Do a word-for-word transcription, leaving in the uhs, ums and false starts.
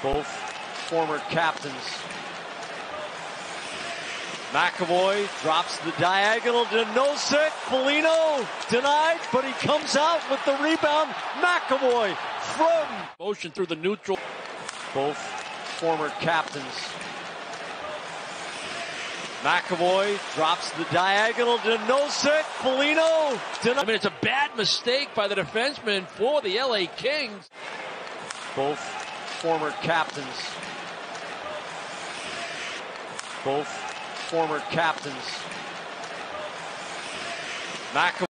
both former captains. MacAvoy drops the diagonal to Nosek. Polino denied, but he comes out with the rebound. MacAvoy from motion through the neutral. Both former captains. MacAvoy drops the diagonal to Nosek. Polino denied. I mean, it's a bad mistake by the defenseman for the L A Kings. Both former captains. Both former captains. MacAvoy